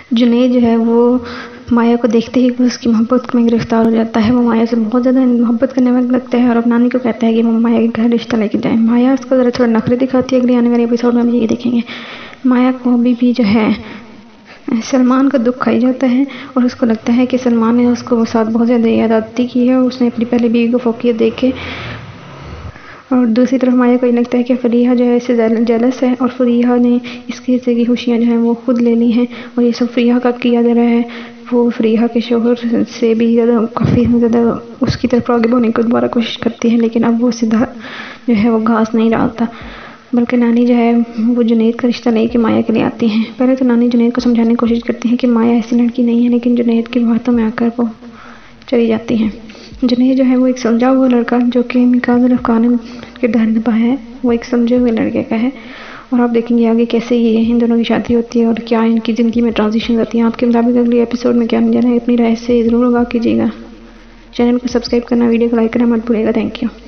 जुनैद जो है वो माया को देखते ही उसकी मोहब्बत में गिरफ्तार हो जाता है। वो माया से बहुत ज़्यादा मोहब्बत करने लगता है और अपनी नानी को कहता है कि वो माया के घर रिश्ता लेके जाए। माया उसको ज़रा थोड़ा नखरे दिखाती है। अगले आने वाले एपिसोड में हम ये देखेंगे। माया को अभी भी जो है सलमान का दुख खाई जाता है और उसको लगता है कि सलमान ने उसको साथ बहुत ज़्यादा यादआती की है और उसने अपनी पहली बीवी को फोकियत देख के। और दूसरी तरफ माया को ये लगता है कि फरीहा जो है इससे जेलस है और फरीहा ने इसके हिस्से की खुशियाँ जो हैं वो खुद ले ली हैं और ये सब फरीहा का किया जा रहा है। वो फरीहा के शोहर से भी ज़्यादा काफ़ी ज़्यादा उसकी तरफ आगे बढ़ने की दोबारा कोशिश करती है, लेकिन अब वो सीधा जो है वो घास नहीं डालता, बल्कि नानी जो है वो जुनैद का रिश्ता लेके माया के लिए आती हैं। पहले तो नानी जुनैद को समझाने की कोशिश करती है कि माया ऐसी लड़की नहीं है, लेकिन जुनैद की बातों में आकर वो चली जाती हैं। जुनैद जो है वो एक समझा हुआ लड़का जो कि मिकाजुल अफ़गान किरदार निभाया है, वो एक समझे हुए लड़के का है। और आप देखेंगे आगे कैसे ये इन दोनों की शादी होती है और क्या इनकी ज़िंदगी में ट्रांजिशन आती है। आपके मुताबिक अगले एपिसोड में क्या जाना है, अपनी राय से ज़रूर आगाह कीजिएगा। चैनल को सब्सक्राइब करना, वीडियो को लाइक करना मत भूलिएगा। Thank you.